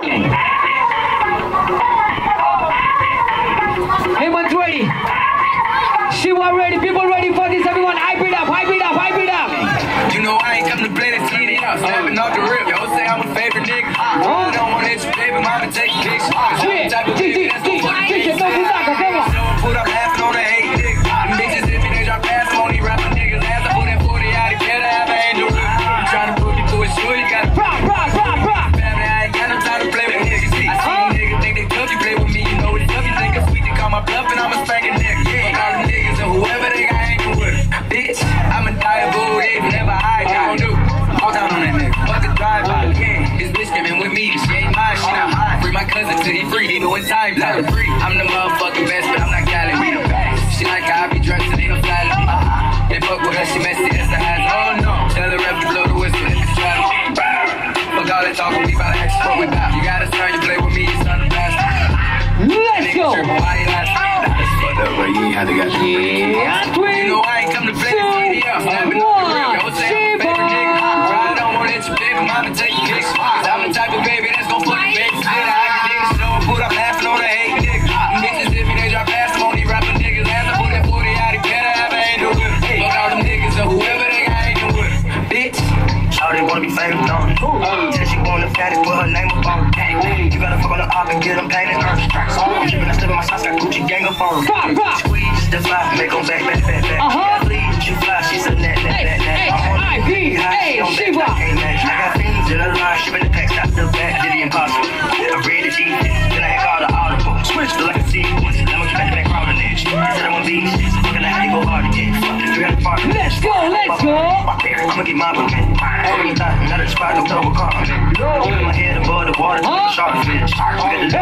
Hemanth ready. Shiva ready. People ready for this. Everyone hype it up, hype it up, hype it up. You know I ain't come to play that CD. Snapping off the rip. Yo, say I'm a favorite nigga. I don't want that you baby mama take pics. Shit. Put up laughing on the hate nigga. Bitches hit me, they drop fast on these rapper niggas. As I put that 40 out, he better have an angel. I'm trying to put me through it, sure you got to rock. Family, I ain't got no time to play with niggas. I see you niggas think they tough, you play with me. You know it's tough, you think it's sweet, they call my bluff and I'm a spanking nigga. Fuck all them niggas and whoever they got hanging with. Bitch, I'm a diable, they never hide. I don't do. All down on that nigga. Fuck a drive-by, yeah. This bitch came in with me, she ain't mine, she not mine. Free my cousin till he free, even when time's out. I'm the motherfucking best, but I'm not Cali. She like how I be drunk today, no silent. They fuck with her, she messy, that's the highs. Oh no, tell the rep to blow the whistle, let the travel. Fuck all that talking, we bout to act fuck with that. You gotta start, you play with me, you son of a bastard. Let's go. Fucked up, but you ain't had to get you. You know I ain't come to play the CD up. Snapping on the real, yo, say I'm a favorite nigga. I don't want that you baby mama take you pics. Cause I'm the type of baby that's gon' fuck your baby. Shit, I can niggas know I put up laughing on the hate nigga. Bitches hit me, they drop fast on these rapper niggas. As I put that 40 out, he better have an angel with him. Fuck all them niggas and whoever they got hanging with. Bitch. Oh, they wanna be famous, don't it? Said she wanna fatty, put her name up on it. You gotta fuck on the op and get them painted. I'm trippin', I step in my socks, got Gucci gang up on it. Squeeze the fly, make them back. Please, you fly, she said that. I'm Shiva. I got things in the line, shipping the packs, stop the back, did the impossible. I read the cheat, then I called the audible. Switch to like a sequence, let me keep back crowd in it. Said I want beats, fucking I had to go hard again. Fuck this 300 party. Let's go. I'ma get my book. Not a spot, no double car. Keeping my head above the water, shark fish. We got the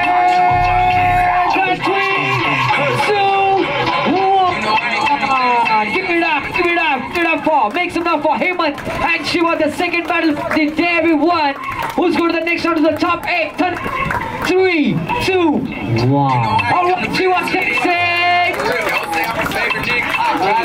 Give it up for. Make some love for Hemanth and Shiva. The second battle, the day everyone. Who's going to the next round to the top 8? 3, 2, 1. Alright, Shiva, 6.